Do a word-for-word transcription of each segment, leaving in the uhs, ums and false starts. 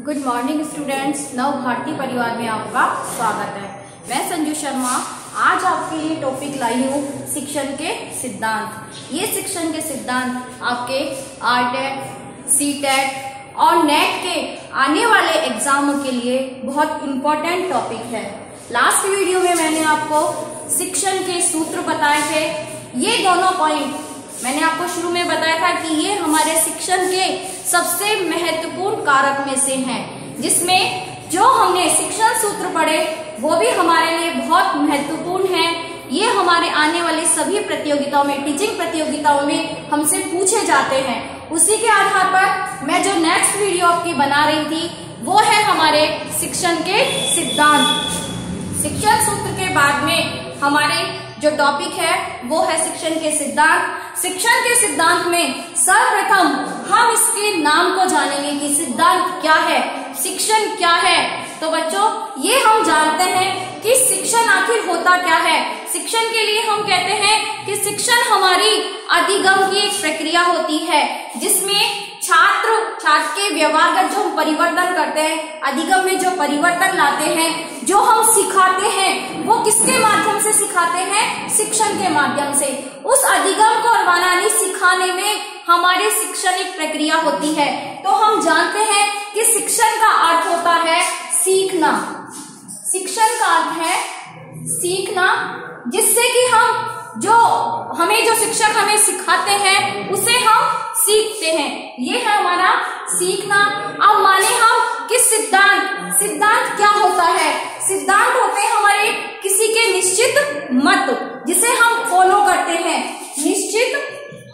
Good morning students, नव भारती परिवार में आपका स्वागत है। मैं संजू शर्मा आज आपके लिए टॉपिक लाई हूँ शिक्षण के सिद्धांत। ये शिक्षण के सिद्धांत आपके आरटेट, सीटेट और नेट के आने वाले एग्जामों के लिए बहुत इम्पोर्टेंट टॉपिक है। लास्ट वीडियो में मैंने आपको शिक्षण के सूत्र बताए थे। ये दोनों पॉइंट मैंने आपको शुरू में बताया था कि ये हमारे शिक्षण के सबसे महत्वपूर्ण कारक में से हैं, जिसमें जो हमने शिक्षण सूत्र पढ़े वो भी हमारे लिए बहुत महत्वपूर्ण है। ये हमारे आने वाली सभी प्रतियोगिताओं में, टीचिंग प्रतियोगिताओं में हमसे पूछे जाते हैं। उसी के आधार पर मैं जो नेक्स्ट वीडियो आपकी बना रही थी वो है हमारे शिक्षण के सिद्धांत। शिक्षण सूत्र के बाद में हमारे जो टॉपिक है वो है शिक्षण के सिद्धांत। शिक्षण के सिद्धांत में सर्वप्रथम हम इसके नाम को जानेंगे कि सिद्धांत क्या है, शिक्षण क्या है। तो बच्चों, ये हम जानते हैं कि शिक्षण आखिर होता क्या है। शिक्षण के लिए हम कहते हैं कि शिक्षण हमारी अधिगम की एक प्रक्रिया होती है, जिसमें छात्र छात्र के व्यवहारगत जो हम परिवर्तन करते हैं, अधिगम में जो परिवर्तन लाते हैं, जो हम सिखाते हैं, वो किसके माध्यम से सिखाते हैं? शिक्षण के माध्यम से। उस अधिगम को और बनानी सिखाने में हमारी शिक्षण एक प्रक्रिया होती है। तो हम जानते हैं कि शिक्षण का अर्थ होता है सीखना। शिक्षण का अर्थ है सीखना, जिससे कि हम जो हमें जो शिक्षक हमें सिखाते हैं उसे हम सीखते हैं। ये है हमारा सीखना। अब माने हम कि सिद्धांत सिद्धांत क्या होता है? सिद्धांत होते हैं हमारे किसी के निश्चित मत, जिसे हम फॉलो करते हैं। निश्चित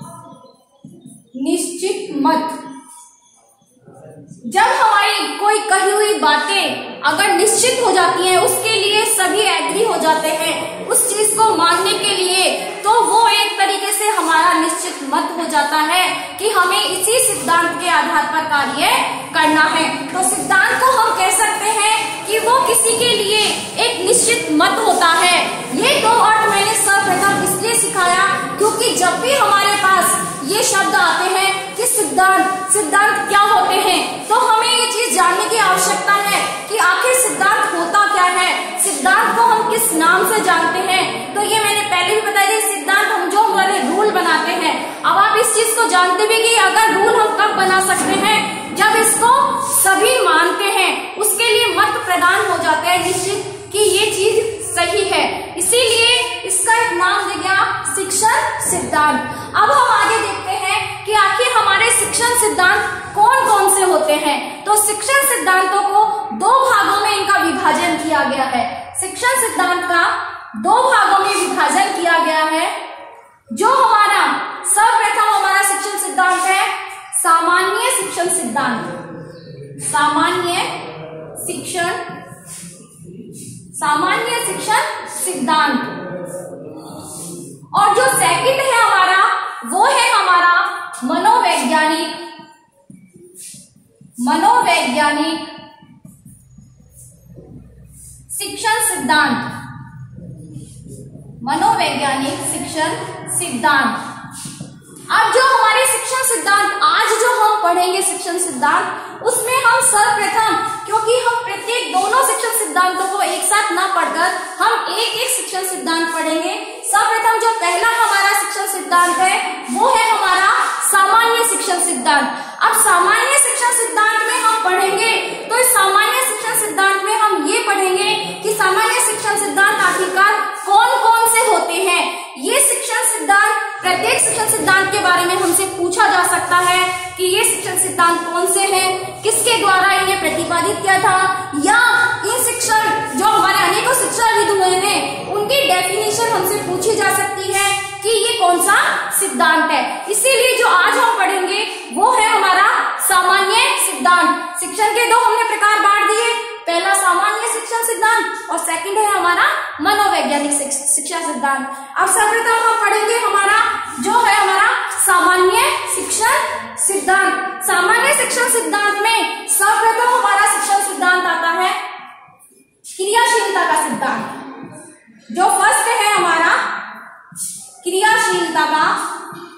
निश्चित मत। जब हमारी कोई कही हुई बातें अगर निश्चित हो जाती हैं, उसके लिए सभी एग्री हो जाते हैं उस चीज को मानने के लिए, तो वो एक तरीके से हमारा निश्चित मत हो जाता है कि हमें इसी सिद्धांत के आधार पर कार्य करना है। तो सिद्धांत को हम कह सकते हैं कि वो किसी के लिए एक निश्चित मत होता है। ये दो अर्थ मैंने सर्वप्रथम इसलिए सिखाया क्योंकि जब भी हमारे पास ये शब्द आते हैं कि सिद्धांत सिद्धांत क्या होते हैं, तो हमें ये चीज जानने की आवश्यकता है कि आखिर सिद्धांत होता क्या है, सिद्धांत को हम किस नाम से जानते हैं। तो ये मैंने पहले भी बताया कि सिद्धांत हम जो हमारे रूल बनाते हैं। अब आप इस चीज को जानते भी कि अगर रूल हम कब बना सकते हैं? जब इसको सभी मानते हैं, उसके लिए मत प्रदान हो जाता है निश्चित कि ये चीज सही है। इसीलिए इसका एक नाम दे गया शिक्षण सिद्धांत। अब हम आगे देखते हैं कि आखिर हमारे शिक्षण सिद्धांत कौन कौन से होते हैं। तो शिक्षण सिद्धांतों को दो भागों में इनका विभाजन किया गया है। शिक्षण सिद्धांत का दो भागों में विभाजन किया गया है। जो हमारा सर्वप्रथम हमारा शिक्षण सिद्धांत है सामान्य शिक्षण सिद्धांत। सामान्य शिक्षण सामान्य शिक्षण सिद्धांत। और जो सेकंड है हमारा वो है हमारा मनोवैज्ञानिक मनोवैज्ञानिक शिक्षण सिद्धांत। मनोवैज्ञानिक शिक्षण सिद्धांत। अब जो हमारे शिक्षण सिद्धांत आज जो हम पढ़ेंगे शिक्षण सिद्धांत, उसमें हम सर्वप्रथम, क्योंकि हम प्रत्येक दोनों शिक्षण सिद्धांतों को एक साथ ना पढ़कर हम एक एक शिक्षण सिद्धांत पढ़ेंगे। सर्वप्रथम जो पहला हमारा शिक्षण सिद्धांत है वो है हमारा सामान्य शिक्षण सिद्धांत। अब सामान्य शिक्षण सिद्धांत में हम पढ़ेंगे तो इस सामान्य शिक्षण सिद्धांत में हम ये पढ़ेंगे कि सामान्य शिक्षण सिद्धांत आखिरकार कौन कौन से होते हैं। ये शिक्षण सिद्धांत, प्रत्येक शिक्षण सिद्धांत के बारे में हमसे पूछा जा सकता है कि ये शिक्षण सिद्धांत कौन से हैं, किसके द्वारा इन्हें प्रतिपादित किया था, या इन शिक्षण जो हमारे अनेकों शिक्षाविद हुए हैं उनकी डेफिनेशन हमसे पूछी जा सकती है कि ये कौन सा सिद्धांत है। इसीलिए जो आज हम पढ़ेंगे वो है हमारा सामान्य सिद्धांत। शिक्षण के दो हमने प्रकार बांट दिए, पहला सामान्य शिक्षण सिद्धांत और सेकंड है हमारा मनोवैज्ञानिक शिक्षा सिद्धांत। अब सर्वप्रथम हम पढ़ेंगे हमारा जो है हमारा सामान्य शिक्षण सिद्धांत। सामान्य शिक्षण सिद्धांत में सर्वप्रथम हमारा शिक्षण सिद्धांत आता है क्रियाशीलता का सिद्धांत। जो फर्स्ट है हमारा क्रियाशीलता का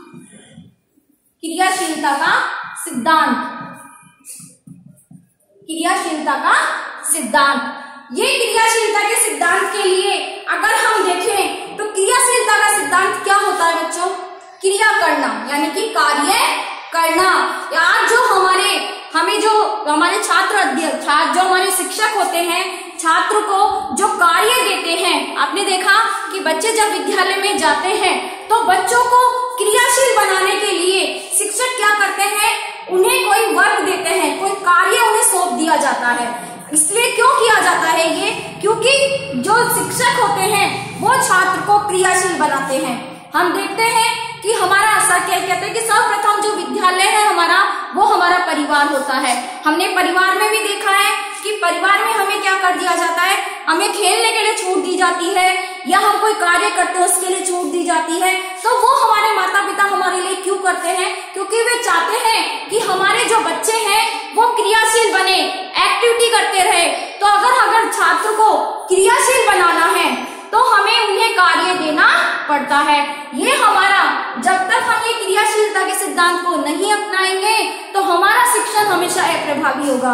क्रियाशीलता का सिद्धांत। क्रियाशीलता का सिद्धांत। ये क्रियाशीलता के सिद्धांत के लिए अगर हम देखें तो क्रियाशीलता का सिद्धांत क्या होता है बच्चों? क्रिया करना यानी कि कार्य करना। यार जो हमारे हमें जो हमारे छात्र अध्यक्ष छात्र जो हमारे शिक्षक होते हैं छात्र को जो कार्य देते हैं, आपने देखा कि बच्चे जब विद्यालय में जाते हैं तो बच्चों को क्रियाशील बनाने के लिए शिक्षक क्या करते हैं? उन्हें कोई वर्क देते हैं, कोई कार्य उन्हें सौंप दिया जाता है। इसलिए क्यों किया जाता है ये? क्योंकि जो शिक्षक होते हैं वो छात्र को क्रियाशील बनाते हैं। हम देखते हैं कि हमारा ऐसा क्या कहते हैं कि सर्वप्रथम जो विद्यालय है हमारा वो हमारा परिवार होता है। हमने परिवार में भी देखा है कि परिवार में हमें क्या कर दिया जाता है? हमें खेलने के लिए छूट दी जाती है या हम कोई कार्य करते हैं उसके लिए छूट दी जाती है। तो वो हमारे माता पिता हमारे लिए क्यों करते हैं? क्योंकि वे चाहते हैं कि हमारे जो बच्चे हैं वो क्रियाशील बने, एक्टिविटी करते रहे। तो अगर अगर छात्र को क्रियाशील बनाना है तो हमें उन्हें कार्य देना पड़ता है। ये हमारा जब तक हम ये क्रियाशीलता के सिद्धांत को नहीं अपनाएंगे तो हमारा शिक्षण हमेशा अप्रभावी होगा।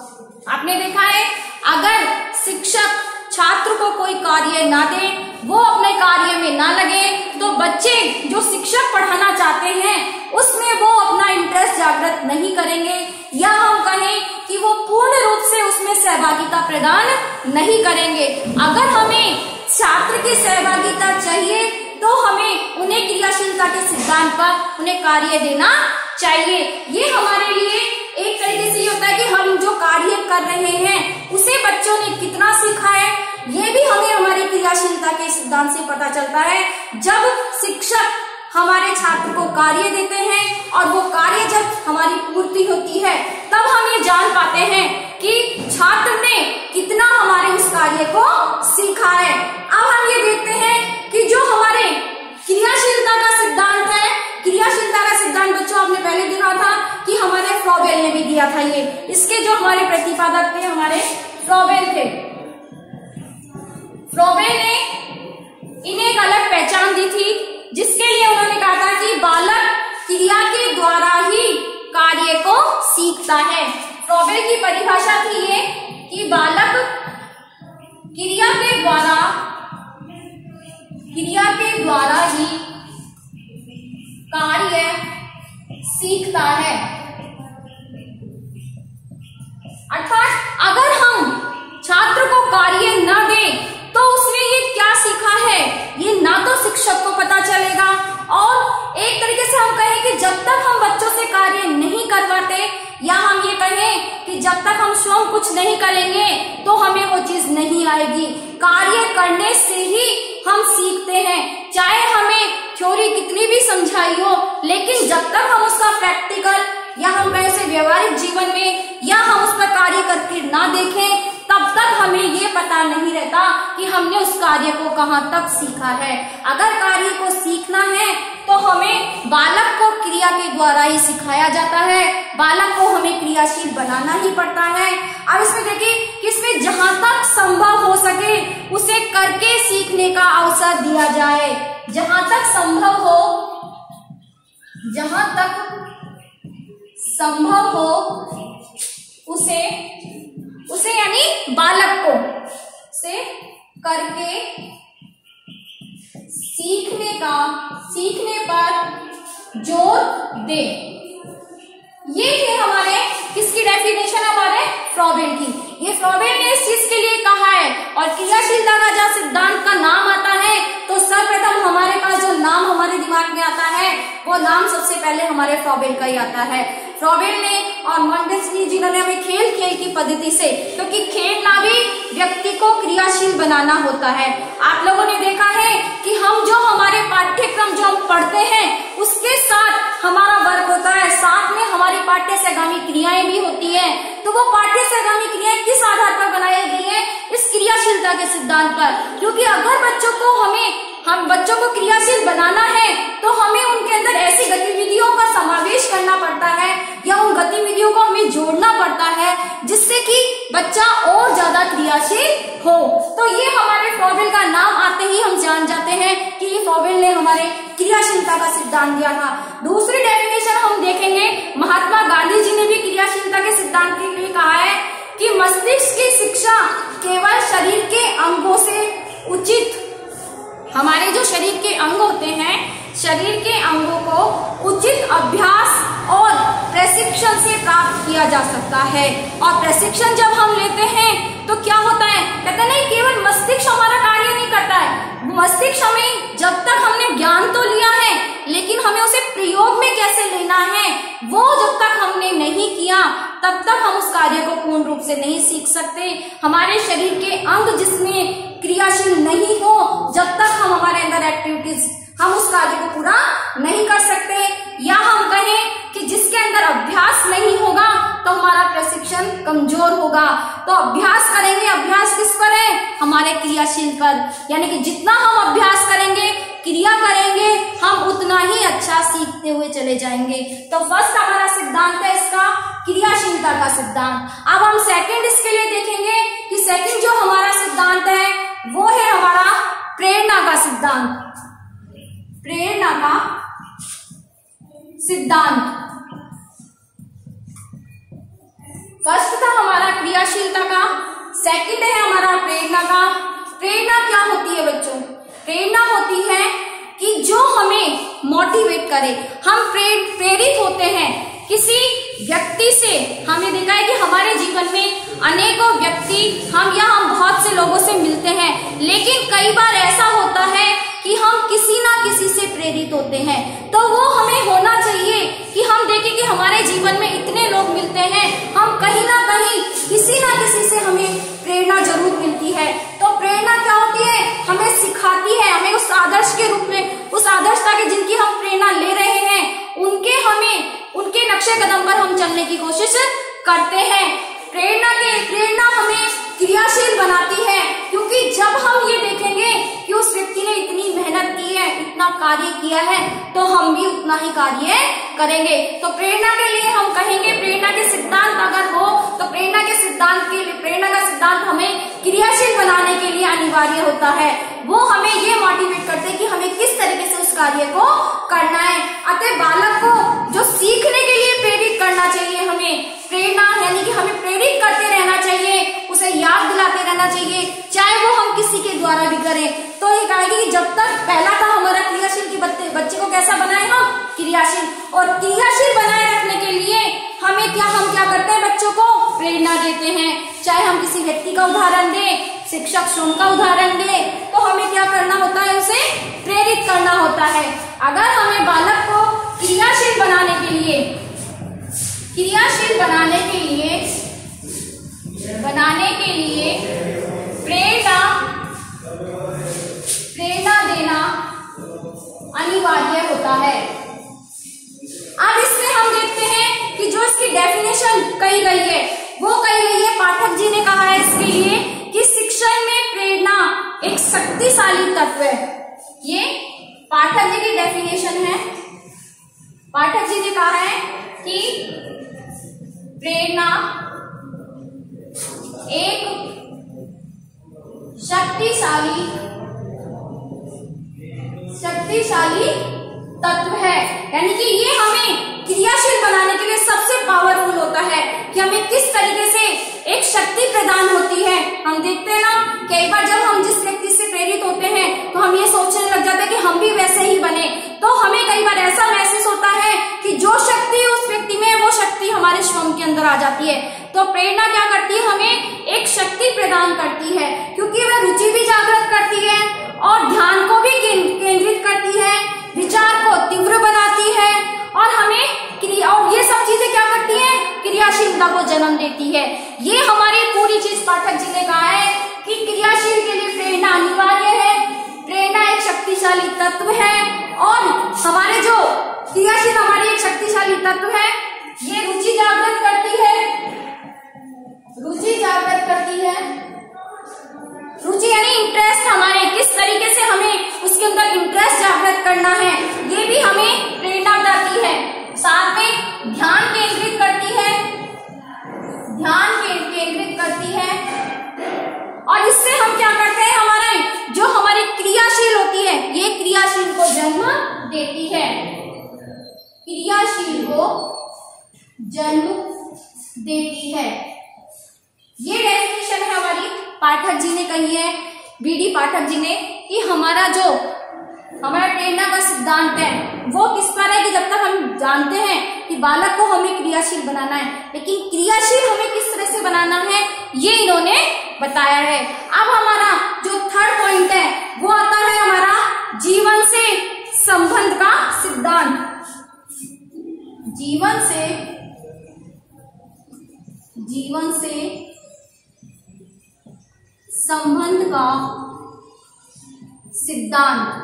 आपने देखा है अगर शिक्षक छात्र को कोई कार्य ना दे, वो अपने कार्य में ना लगे, तो बच्चे जो शिक्षक पढ़ाना चाहते हैं उसमें वो अपना इंटरेस्ट जागृत नहीं करेंगे या हम कहें कि वो पूर्ण रूप से उसमें सहभागिता प्रदान नहीं करेंगे। अगर हमें छात्र की सहभागिता चाहिए तो हमें उन्हें क्रियाशीलता के सिद्धांत पर उन्हें कार्य देना चाहिए। ये हमारे लिए एक तरीके से ये होता है कि हम जो कार्य कर रहे हैं उसे बच्चों ने कितना सीखा है, ये भी हमें हमारी क्रियाशीलता के सिद्धांत से पता चलता है। जब शिक्षक हमारे छात्र को कार्य देते हैं और वो कार्य जब हमारी पूर्ति होती है तब हम ये जान पाते हैं कि छात्र ने कितना हमारे उस कार्य को सीखा है। अब हम ये देखते हैं कि जो हमारे क्रियाशीलता का सिद्धांत है, क्रियाशीलता का सिद्धांत बच्चों आपने पहले देखा था कि हमारे फ्रॉबेल ने भी दिया था। ये इसके जो हमारे प्रतिपादक थे हमारे फ्रॉबेल थे। फ्रॉबेल ने इन्हें एक अलग पहचान दी थी जिसके लिए उन्होंने कहा था कि बालक क्रिया के द्वारा ही कार्य को सीखता है। फ्रॉबेल की परिभाषा थी ये कि बालक क्रिया के द्वारा क्रिया के द्वारा ही कार्य सीखता है। अर्थात अगर हम छात्र को कार्य न दें तो उसने ये क्या सीखा है ये ना तो शिक्षक को पता चलेगा और एक तरीके से हम कहें कि जब तक हम बच्चों से कार्य नहीं करवाते या हम ये कहें कि जब तक हम स्वयं कुछ नहीं करेंगे तो हमें वो चीज नहीं आएगी। कार्य करने से ही हम सीखते हैं, चाहे हमें थ्योरी कितनी भी समझाई हो, लेकिन जब तक हम उसका प्रैक्टिकल या हम कहें से व्यवहारिक जीवन में या हम उस पर कार्य करके ना देखें तब तक हमें ये पता नहीं रहता कि हमने उस कार्य को कहाँ तक सीखा है। अगर कार्य को सीखना है तो हमें बालक को क्रिया के द्वारा ही सिखाया जाता है, बालक को हमें क्रियाशील बनाना ही पड़ता है। अब इसमें देखिए कि इसमें जहां तक संभव हो सके उसे करके सीखने का अवसर दिया जाए। जहां तक संभव हो जहां तक संभव हो उसे उसे यानी बालक को से करके सीखने का सीखने पर जोर दे। ये थे हमारे किसकी डेफिनेशन हमारे फ्रॉबेल की। ये फ्रॉबेल ने इस चीज के लिए कहा है और क्रियाशीलता का जब सिद्धांत का नाम आता है तो सर्वप्रथम हमारे पास जो नाम हमारे दिमाग में आता है वो नाम सबसे पहले हमारे फ्रॉबेल का ही आता है। फ्रॉबेल ने और मॉन्टेस्क्यू जिन्होंने हमें खेल खेल की पद्धति से, क्योंकि खेलना भी व्यक्ति को क्रियाशील बनाना होता है। आप लोगों ने देखा है कि हम जो हमारे पाठ्यक्रम जो हम पढ़ते हैं उसके साथ हमारा वर्क होता है, साथ में हमारी पाठ्य से आगामी क्रियाएं भी होती है। तो वो पाठ्य से आगामी क्रियाएं किस आधार पर बनाई गई है? इस क्रियाशीलता के सिद्धांत पर। क्योंकि अगर बच्चों को हमें हम बच्चों को क्रियाशील बनाना है तो हमें उनके अंदर ऐसी गतिविधियों का समावेश करना पड़ता है या उन गतिविधियों को हमें जोड़ना पड़ता है जिससे कि बच्चा और ज्यादा क्रियाशील हो। तो ये हमारे फ्रॉबेल का नाम आते ही हम जान जाते हैं कि ये फ्रॉबेल ने हमारे क्रियाशीलता का सिद्धांत दिया था। दूसरी डेफिनेशन हम देखेंगे, महात्मा गांधी जी ने भी क्रियाशीलता के सिद्धांत के लिए कहा है कि मस्तिष्क की शिक्षा केवल शरीर के अंगों से उचित, हमारे जो शरीर के अंग होते हैं, शरीर के अंगों को उचित अभ्यास और प्रशिक्षण से प्राप्त किया जा सकता है। और प्रशिक्षण जब हम लेते हैं तो क्या होता है, कहते नहीं केवल मस्तिष्क हमारा कार्य नहीं करता है, मस्तिष्क हमें जब तक हमने ज्ञान तो लिया है लेकिन हमें उसे प्रयोग में कैसे लेना है वो जब तक हमने नहीं किया तब तक हम उस कार्य को पूर्ण रूप से नहीं सीख सकते। हमारे शरीर के अंग जिसमें क्रियाशील नहीं हो जब तक हम हमारे अंदर एक्टिविटीज हम उस कार्य को पूरा नहीं कर सकते, या हम कहें कि जिसके अंदर अभ्यास नहीं होगा तो हमारा प्रशिक्षण कमजोर होगा। तो अभ्यास करेंगे, अभ्यास किस पर है, हमारे क्रियाशील पर, यानी कि जितना हम अभ्यास करेंगे, क्रिया करेंगे, हम उतना ही अच्छा सीखते हुए चले जाएंगे। तो फर्स्ट हमारा सिद्धांत है इसका क्रियाशीलता का सिद्धांत। अब हम सेकंड इसके लिए देखेंगे कि सेकंड जो हमारा सिद्धांत है वो है हमारा प्रेरणा का सिद्धांत। प्रेरणा का सिद्धांत फर्स्ट था हमारा क्रियाशीलता का, सेकंड है हमारा प्रेरणा का। प्रेरणा क्या होती है बच्चों, प्रेरणा होती है कि जो हमें मोटिवेट करे, हम प्रेरित होते हैं किसी व्यक्ति से। हमने देखा है कि हमारे जीवन में अनेकों व्यक्ति हम या हम बहुत से लोगों से मिलते हैं, लेकिन कई बार ऐसा होता है कि हम किसी ना किसी से प्रेरित होते हैं। तो वो हमें होना चाहिए कि हम देखें कि हमारे जीवन में इतने लोग मिलते हैं, हम कहीं ना कहीं किसी ना किसी से हमें प्रेरणा जरूर मिलती है। तो प्रेरणा क्या होती है, हमें सिखाती है, हमें उस आदर्श के रूप में, उस आदर्शता के जिनकी हम प्रेरणा ले रहे हैं उनके हमें उनके नक्शे कदम पर हम चलने की कोशिश करते हैं। प्रेरणा के प्रेरणा हमें क्रियाशील बनाती है, क्योंकि जब हम ये देखेंगे कि उस व्यक्ति ने इतनी मेहनत की है, इतना कार्य किया है, तो हम भी उतना ही कार्य करेंगे। तो प्रेरणा के लिए हम कहेंगे, प्रेरणा के सिद्धांत अगर हो तो प्रेरणा के सिद्धांत के लिए प्रेरणा का सिद्धांत हमें क्रियाशील बनाने के लिए अनिवार्य होता है। वो हमें ये मोटिवेट करते हैं कि हमें किस तरीके से उस कार्य को करना है। अतः बालक को जो सीखने के लिए प्रेरित करना चाहिए, हमें प्रेरणा यानी कि हमें प्रेरित करते रहना चाहिए, उसे याद दिलाते रहना चाहिए, चाहे वो हम किसी के द्वारा भी करें। तो ये कहेगी कि जब तक पहला था हमारा क्रियाशील की बच्चे बच्चे को कैसा बनाए हम क्रियाशील, और क्रियाशील बनाए रखने के लिए हमें क्या हम क्या करते हैं, बच्चों को प्रेरणा देते हैं। चाहे हम किसी व्यक्ति का उदाहरण दें, शिक्षक स्वयं का उदाहरण दें, तो हमें क्या करना होता है, उसे प्रेरित करना होता है। अगर हमें बालक को क्रियाशील बनाने के लिए क्रियाशील बनाने के लिए बनाने के लिए प्रेरणा प्रेरणा देना अनिवार्य होता है। अब इसमें हम देखते हैं कि जो इसकी डेफिनेशन कही गई है वो कही गई है, पाठक जी ने कहा है इसके लिए कि शिक्षण में प्रेरणा एक शक्तिशाली तत्व है। ये पाठक जी की डेफिनेशन है। पाठक जी ने कहा है कि प्रेरणा एक शक्तिशाली शक्तिशाली तत्व है, यानी कि ये हमें क्रियाशील बनाने के लिए सबसे पावरफुल होता है कि हमें किस तरीके से एक शक्ति प्रदान होती है। हम देखते हैं ना, कई बार जब हम जिस व्यक्ति से प्रेरित होते हैं तो हम ये सोचने लग जाते हैं कि हम भी वैसे ही बने। तो हमें कई बार ऐसा महसूस होता है कि जो शक्ति उस व्यक्ति में है वो शक्ति हमारे स्वयं के अंदर आ जाती है। तो प्रेरणा क्या करती है, हमें एक शक्ति प्रदान करती है, क्योंकि वह रुचि भी जागृत करती है और ध्यान को भी केंद्रित करती है, विचार को तीव्र बनाती है, और हमें क्रिया और ये सब चीजें क्या करती हैं, क्रियाशीलता को जन्म देती है। ये हमारी पूरी चीज पाठक जी ने कहा है कि क्रियाशील के लिए प्रेरणा अनिवार्य है, प्रेरणा एक शक्तिशाली तत्व है, और हमारे जो क्रियाशील हमारी एक शक्तिशाली तत्व है, ये रुचि जागृत करती है रुचि जागृत करती है रुचि यानी इंटरेस्ट, हमारे किस तरीके से हमें उसके अंदर इंटरेस्ट जागृत करना है, ये भी हमें प्रेरणा बताती है। साथ में ध्यान केंद्रित करती है ध्यान केंद्रित करती है और इससे हम क्या करते हैं, हमारे जो हमारी क्रियाशील होती है, ये क्रियाशील को जन्म देती है क्रियाशील को जन्म देती है। ये डेफिनेशन है हमारी पाठक जी ने कही है, बी डी पाठक जी ने, कि हमारा जो हमारा प्रेरणा का सिद्धांत है वो किस पर है कि जब तक हम जानते हैं कि बालक को हमें क्रियाशील बनाना है, लेकिन क्रियाशील हमें किस तरह से बनाना है ये इन्होंने बताया है। अब हमारा जो थर्ड पॉइंट है वो आता है हमारा जीवन से संबंध का सिद्धांत। जीवन से जीवन से संबंध का सिद्धांत।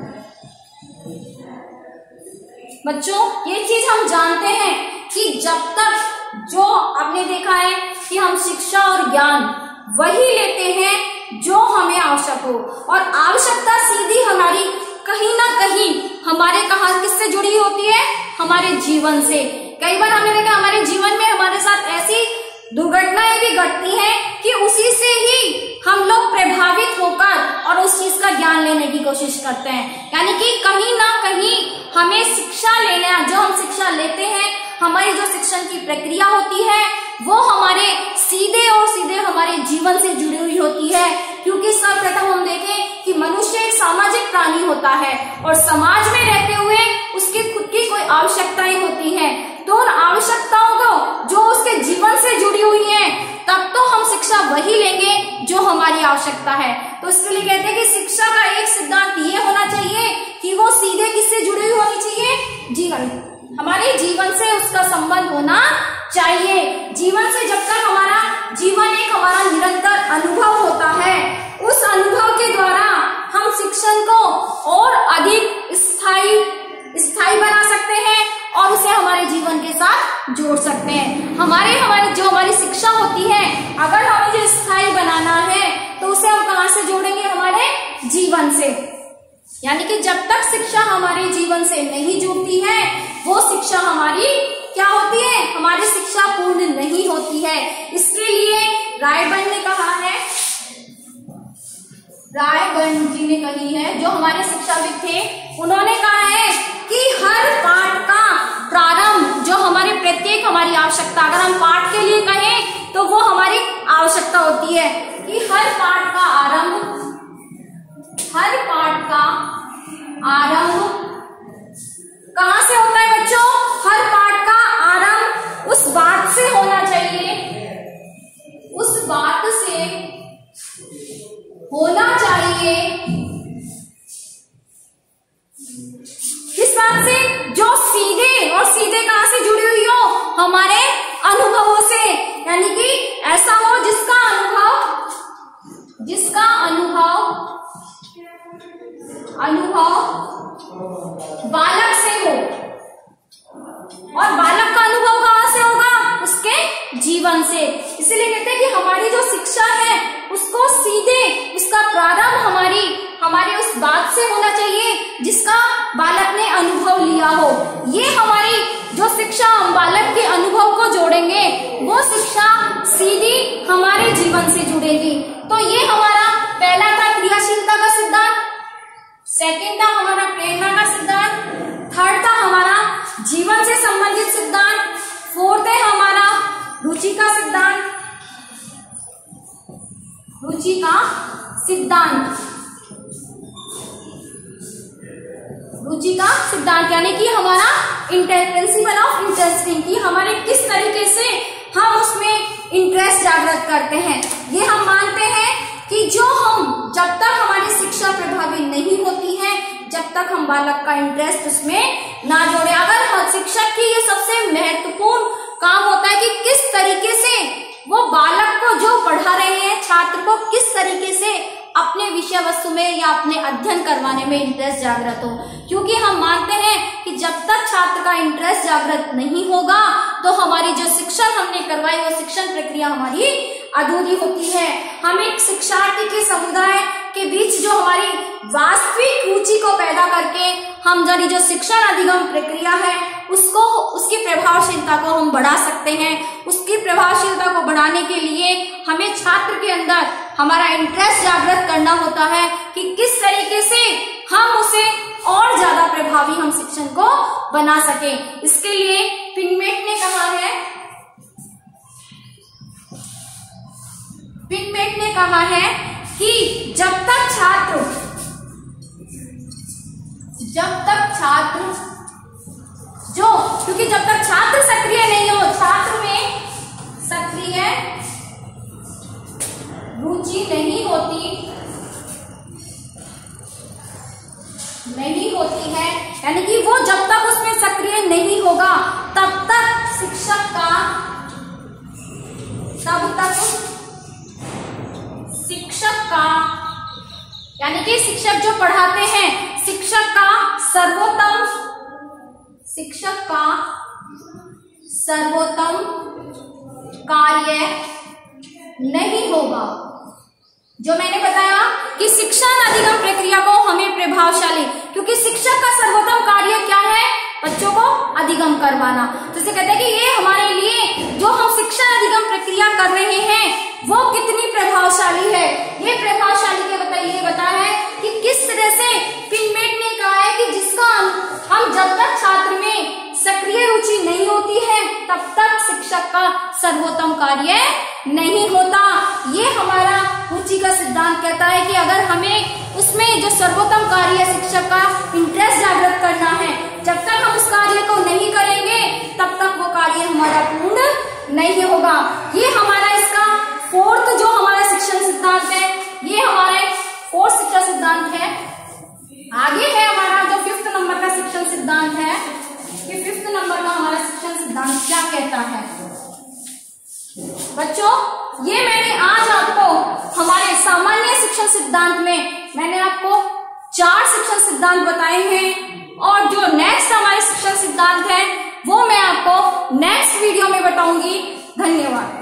बच्चों ये चीज हम जानते हैं कि जब तक जो आपने देखा है कि हम शिक्षा और ज्ञान वही लेते हैं जो हमें आवश्यक हो, और आवश्यकता सीधी हमारी कहीं ना कहीं हमारे कहां किससे जुड़ी होती है, हमारे जीवन से। कई बार हमने देखा हमारे जीवन में हमारे साथ ऐसी दुर्घटनाएं भी घटती हैं कि उसी से ही हम लोग प्रभावित होकर और उस चीज का ज्ञान लेने की कोशिश करते हैं। यानी कि कहीं ना कहीं हमें शिक्षा लेना, जो हम शिक्षा लेते हैं, हमारी जो शिक्षण की प्रक्रिया होती है वो हमारे सीधे और सीधे हमारे जीवन से जुड़ी हुई होती है। क्योंकि सर्वप्रथम हम देखें कि मनुष्य एक सामाजिक प्राणी होता है और समाज में रहते हुए उसकी खुद की कोई आवश्यकताएं होती हैं, तो उन आवश्यकताओं को जो उसके जीवन से जुड़ी हुई हैं तब तो हम शिक्षा वही लेंगे जो हमारी आवश्यकता है। तो इसके लिए कहते हैं कि शिक्षा का एक सिद्धांत ये होना चाहिए कि वो सीधे किससे जुड़ी हुई होनी चाहिए, जीवन, हमारे जीवन से उसका संबंध होना चाहिए। जीवन से जब तक हमारा जीवन एक हमारा निरंतर अनुभव होता है, उस अनुभव के द्वारा हम शिक्षण को और अधिक स्थायी स्थायी बना सकते हैं और उसे हमारे जीवन के साथ जोड़ सकते हैं। हमारे हमारे जो हमारी शिक्षा होती है, अगर हमें जो स्थायी बनाना है तो उसे हम कहां से जोड़ेंगे, हमारे जीवन से। यानी कि जब तक शिक्षा हमारे जीवन से नहीं जुड़ती है वो शिक्षा हमारी क्या होती है, हमारी शिक्षा पूर्ण नहीं होती है। इसके लिए रायबन ने कहा है, रायबन जी ने कही है, जो हमारे शिक्षाविद थे, उन्होंने कहा है कि हर पाठ का प्रारंभ जो हमारे प्रत्येक हमारी आवश्यकता, अगर हम पाठ के लिए कहें तो वो हमारी आवश्यकता होती है कि हर पाठ का आरंभ हर पाठ का आरंभ कहां से होता है बच्चों, हर पाठ का आरंभ उस बात से होना चाहिए, उस बात से होना चाहिए, किस बात से, जो सीधे और सीधे कहां से जुड़ी हुई हो, हमारे अनुभवों से। यानी कि ऐसा हो जिसका अनुभव जिसका अनुभव अनुभव बालक से हो, और बालक का अनुभव कहां से होगा, उसके जीवन से। इसलिए कहते हैं कि हमारी जो शिक्षा है उसको सीधे उसका प्रारंभ हमारी हमारी उस बात से होना चाहिए जिसका बालक ने अनुभव लिया हो। ये हमारी जो शिक्षा हम बालक के अनुभव को जोड़ेंगे वो शिक्षा सीधी हमारे जीवन से जुड़ेगी। तो ये हमारा पहला था क्रियाशीलता का सिद्धांत, सेकेंड था हमारा प्रेरणा का सिद्धांत, थर्ड था हमारा जीवन से संबंधित सिद्धांत, फोर्थ है हमारा रुचि का सिद्धांत रुचि का सिद्धांत रुचि का सिद्धांत यानी कि हमारा प्रिंसिपल ऑफ इंटरेस्टिंग, कि हमारे किस तरीके से हम उसमें इंटरेस्ट जागृत करते हैं। ये हम मानते हैं कि जो हम जब तक हमारी शिक्षा प्रभावी नहीं होती है, जब तक हम बालक का इंटरेस्ट उसमें ना जोड़े। अगर शिक्षक की ये सबसे महत्वपूर्ण काम होता है कि किस तरीके से वो बालक को जो पढ़ा रहे हैं, छात्र को किस तरीके से अपने विषय वस्तु में या अपने अध्ययन करवाने में इंटरेस्ट जागृत हो। क्योंकि हम मानते हैं कि जब तक छात्र का इंटरेस्ट जागृत नहीं होगा तो हमारी जो शिक्षण हमने करवाई वो शिक्षण प्रक्रिया हमारी अधूरी होती है। हम एक शिक्षार्थी के समुदाय के बीच जो हमारी वास्तविक रुचि को पैदा करके हम जानी जो शिक्षण अधिगम प्रक्रिया है उसको उसकी प्रभावशीलता को हम बढ़ा सकते हैं। उसकी प्रभावशीलता को बढ़ाने के लिए हमें छात्र के अंदर हमारा इंटरेस्ट जागृत करना होता है कि किस तरीके से हम उसे और ज्यादा प्रभावी हम शिक्षण को बना सके। इसके लिए पिनमेट ने कहा है फिनमेट ने कहा है कि जब तक छात्र जब तक छात्र जो क्योंकि जब तक छात्र सक्रिय नहीं हो, छात्र में सक्रिय रुचि नहीं होती नहीं होती है, यानी कि वो जब तक उसमें सक्रिय नहीं होगा तब तक शिक्षक का तब तक शिक्षक का यानी कि शिक्षक जो पढ़ाते हैं, शिक्षक का सर्वोत्तम शिक्षक का सर्वोत्तम कार्य नहीं होगा। जो मैंने बताया कि शिक्षण अधिगम प्रक्रिया को हमें प्रभावशाली, क्योंकि शिक्षक का सर्वोत्तम कार्य क्या है? बच्चों को अधिगम करवाना। तो इसे कहते हैं कि ये हमारे लिए जो हम शिक्षण अधिगम प्रक्रिया कर रहे हैं वो कितनी प्रभावशाली है। ये प्रभावशाली के बताइए बता है कि किस तरह से फिनमेट ने कहा है कि जिसका हम जब तक छात्र में सक्रिय रुचि नहीं होती है तब तक शिक्षक का सर्वोत्तम कार्य नहीं होता। ये हमारा रुचि का सिद्धांत कहता है कि अगर हमें उसमें जो सर्वोत्तम कार्य शिक्षक का इंटरेस्ट जागृत करना है, जब तक हम उस कार्य को नहीं करेंगे तब तक वो कार्य हमारा पूर्ण नहीं होगा। ये हमारा इसका फोर्थ जो हमारा शिक्षण सिद्धांत है, ये हमारे फोर्थ शिक्षण सिद्धांत है। आगे है हमारा जो फिफ्थ नंबर का शिक्षण सिद्धांत है, कि फिफ्थ नंबर का हमारा शिक्षण सिद्धांत क्या कहता है। बच्चों, ये मैंने आज आपको हमारे सामान्य शिक्षण सिद्धांत में मैंने आपको चार शिक्षण सिद्धांत बताए हैं, और जो नेक्स्ट हमारे शिक्षण सिद्धांत है वो मैं आपको नेक्स्ट वीडियो में बताऊंगी। धन्यवाद।